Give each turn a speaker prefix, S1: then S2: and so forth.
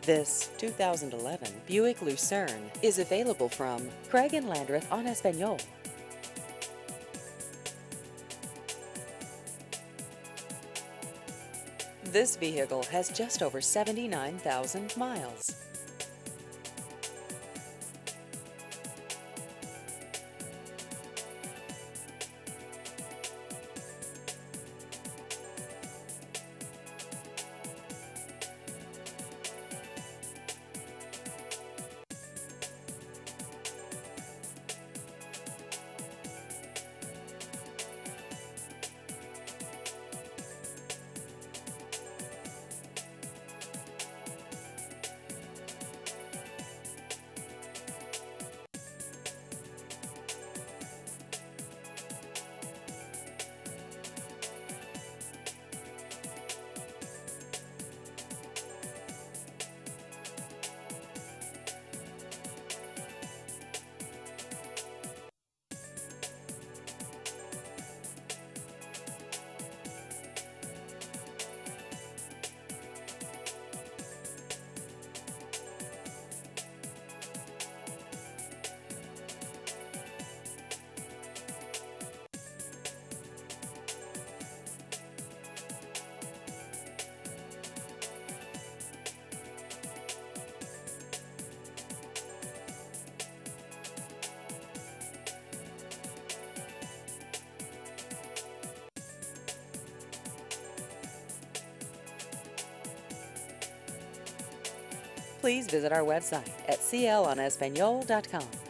S1: This 2011 Buick Lucerne is available from Craig and Landreth on Espanol. This vehicle has just over 79,000 miles. Please visit our website at clonespanol.com.